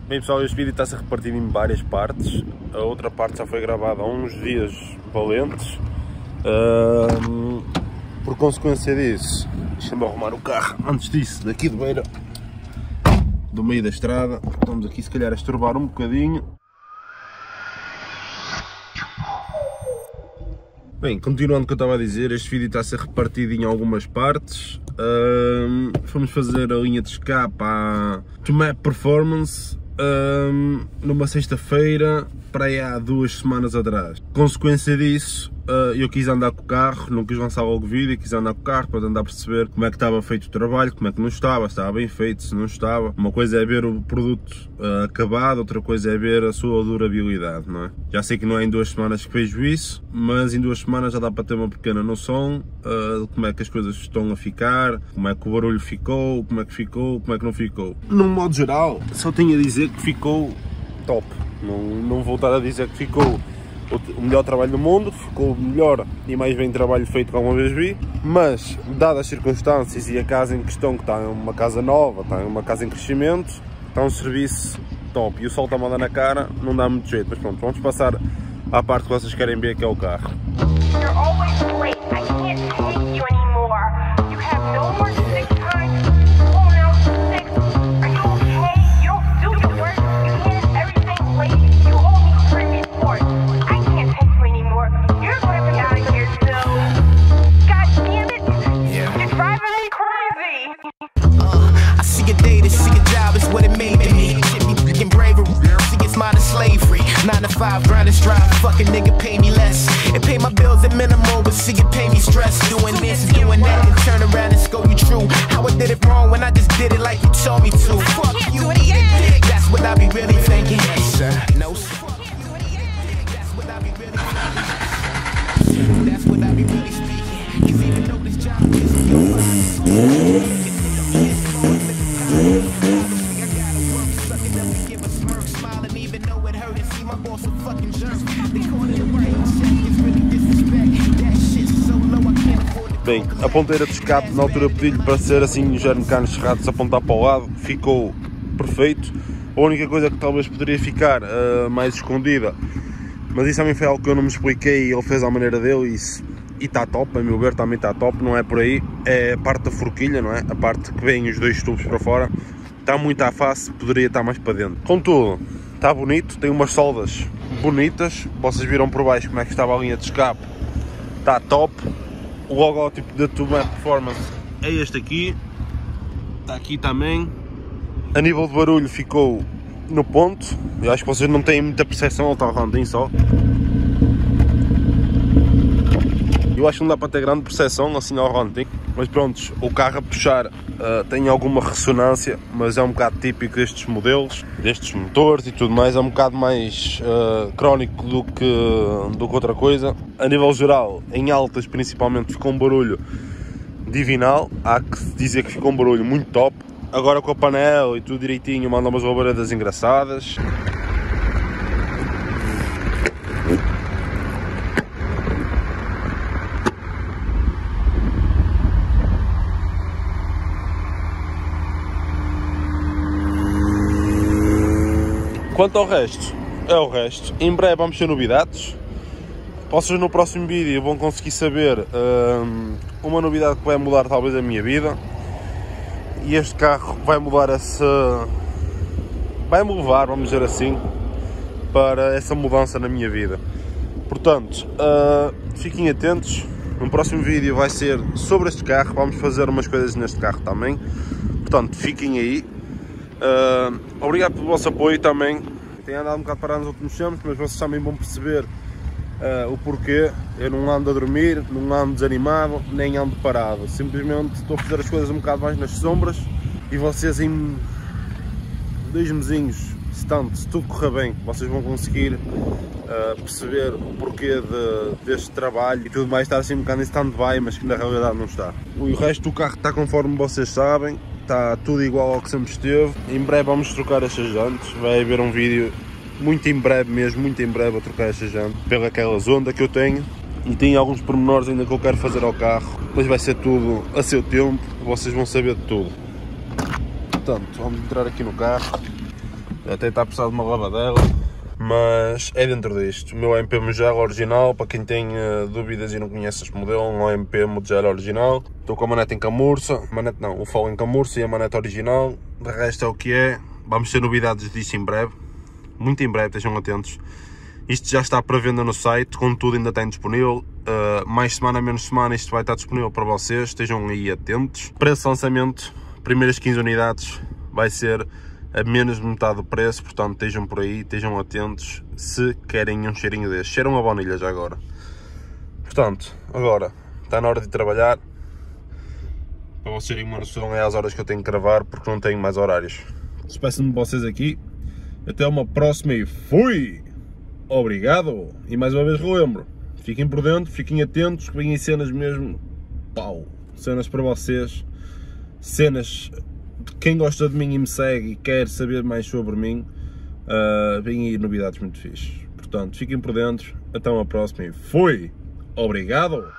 Bem pessoal, este vídeo está-se repartido em várias partes. A outra parte já foi gravada há uns dias valentes. Por consequência disso, deixa-me arrumar o carro antes disso, daqui de beira, do meio da estrada. Estamos aqui se calhar a estorbar um bocadinho. Bem, continuando o que eu estava a dizer, este vídeo está a ser repartido em algumas partes. Fomos fazer a linha de escape à Tomap Performance numa sexta-feira, para aí há 2 semanas atrás. Consequência disso, eu quis andar com o carro, não quis lançar logo vídeo, quis andar com o carro para tentar perceber como é que estava feito o trabalho, como é que não estava, se estava bem feito, se não estava. Uma coisa é ver o produto acabado, outra coisa é ver a sua durabilidade, não é? Já sei que não é em 2 semanas que vejo isso, mas em 2 semanas já dá para ter uma pequena noção de como é que as coisas estão a ficar, como é que o barulho ficou, como é que não ficou. Num modo geral, só tenho a dizer que ficou top. Não vou estar a dizer que ficou o melhor trabalho do mundo, ficou o melhor e mais bem trabalho feito que alguma vez vi, mas dadas as circunstâncias e a casa em questão, que está uma casa nova, está uma casa em crescimento, está um serviço top e o sol está a dar na cara, não dá muito jeito, mas pronto, vamos passar à parte que vocês querem ver, que é o carro. Grind and strive, fucking nigga pay me less. And pay my bills at minimal, but see it pay me stress. Doing this, doing that, and turn around and scold you true. How I did it wrong when I just did it like you told me to. Fuck you, eat a dick. That's what I be really thinking. Sir, no. That's what I be really thinking. That's what I be really speaking. Cause even though this job is your Bem, a ponteira de escape na altura pedi-lhe para ser assim, já no cano cerrado, se apontar para o lado, ficou perfeito. A única coisa que talvez poderia ficar mais escondida, mas isso também foi algo que eu não me expliquei e ele fez à maneira dele e está top, a meu ver também está top, não é por aí, é a parte da forquilha, não é? A parte que vem os 2 tubos para fora, está muito à face, poderia estar mais para dentro. Contudo, está bonito, tem umas soldas bonitas, vocês viram por baixo como é que estava a linha de escape, está top. O logótipo da Tomap Performance é este aqui, está aqui também. A nível de barulho ficou no ponto, eu acho que vocês não têm muita percepção, ele está rodando só. Eu acho que não dá para ter grande percepção assim ao running, mas pronto, o carro a puxar tem alguma ressonância, mas é um bocado típico destes modelos, destes motores e tudo mais, é um bocado mais crónico do que outra coisa. A nível geral, em altas principalmente, ficou um barulho divinal, há que dizer que ficou um barulho muito top. Agora com a panela e tudo direitinho, manda umas labaredas engraçadas. Quanto ao resto, é o resto. Em breve vamos ter novidades. Vocês no próximo vídeo vão conseguir saber uma novidade que vai mudar talvez a minha vida. E este carro vai mudar vai-me levar, vamos dizer assim, para essa mudança na minha vida. Portanto, fiquem atentos. No próximo vídeo vai ser sobre este carro. Vamos fazer umas coisas neste carro também. Portanto, fiquem aí. Obrigado pelo vosso apoio também. Tenho andado um bocado parado nos últimos tempos, mas vocês também vão perceber o porquê. Eu não ando a dormir, não ando desanimado, nem ando parado. Simplesmente estou a fazer as coisas um bocado mais nas sombras e vocês em 2 mesinhos, se tudo correr bem, vocês vão conseguir perceber o porquê deste trabalho e tudo mais. Estar assim um bocado em stand-by, mas que na realidade não está. O resto do carro está conforme vocês sabem. Está tudo igual ao que sempre esteve. Em breve vamos trocar estas jantes. Vai haver um vídeo muito em breve mesmo, muito em breve a trocar estas jantes pelaquela onda que eu tenho. E tem alguns pormenores ainda que eu quero fazer ao carro, mas vai ser tudo a seu tempo, vocês vão saber de tudo. Portanto, vamos entrar aqui no carro. Até está a precisar de uma lavadela, mas é dentro disto. O meu AMP Mugello original, para quem tem dúvidas e não conhece este modelo, um AMP Mugello original. Estou com a manete em camurça, o fole em camurça e a manete original. De resto é o que é. Vamos ter novidades disto em breve, muito em breve, estejam atentos. Isto já está para venda no site, contudo ainda tem disponível. Mais semana, menos semana, isto vai estar disponível para vocês, estejam aí atentos. Preço de lançamento, primeiras 15 unidades, vai ser a menos de metade do preço, portanto estejam por aí, estejam atentos se querem um cheirinho deste. Cheiram a baunilha já agora. Portanto, agora está na hora de trabalhar. Para vocês terem uma noção, é às horas que eu tenho que gravar, porque não tenho mais horários. Despeço-me de vocês aqui, até uma próxima e fui! Obrigado! E mais uma vez relembro, fiquem por dentro, fiquem atentos, que vêm cenas mesmo, pau, cenas para vocês, cenas de quem gosta de mim e me segue e quer saber mais sobre mim, vêm aí novidades muito fixes. Portanto, fiquem por dentro, até uma próxima e fui! Obrigado!